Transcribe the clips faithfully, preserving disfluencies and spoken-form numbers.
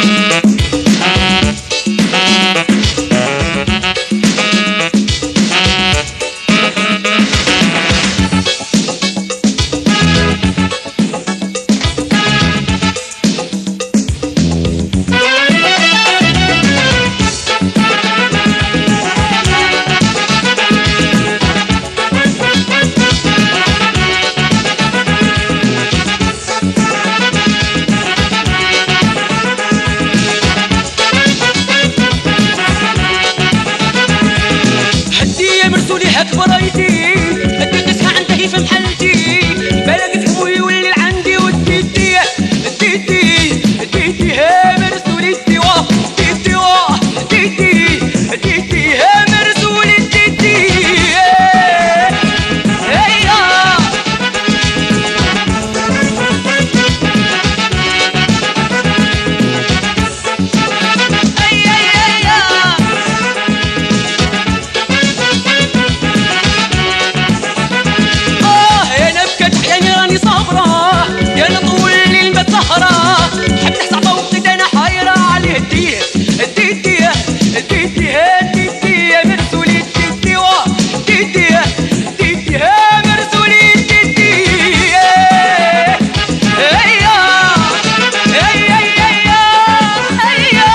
برايتي ادي قسها عنده في محلتي بلاقي فهمو يولي لعندي وديتي اديتي اديتي ها مرسول الدوا اديتي واه اديتي اديتي ها مرسول اديتي هيا يا نطول الليل متسهرة حب نحسع فوق انا حايرة عليه اديه اديتي اديتي اديتي يا مرسولي اديتي وا اديتي اديتي يا مرسولي اديتي هيا هيا هيا هيا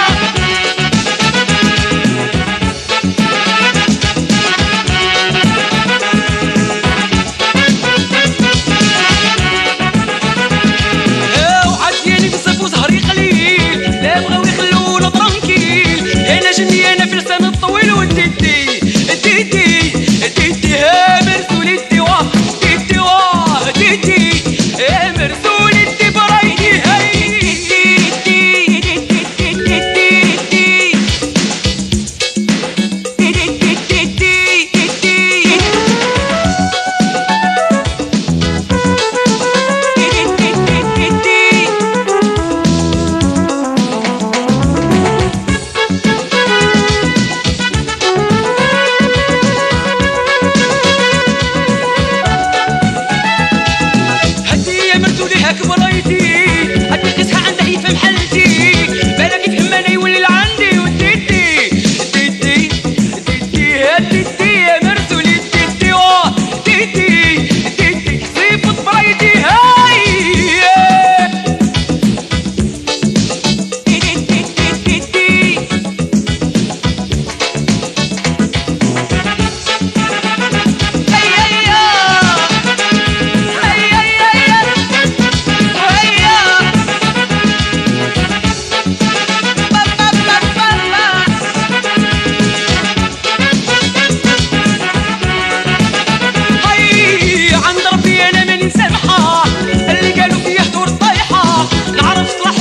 جني انا في لسان الطويل وديتي اديتي اديتي ها مرسول الدوا اديتي واه اديتي يا مرسول الدي برايدي هاي برايتي ادي قسها عنده في محلتي بلاقي فهم انا يولي لعندي وديتي اديتي اديتي اديتي يا مرسولي اديتي واه اديتي اديتي صيفط برايتي هاي اللي قالوا فيه دور طايحة نعرف صلاح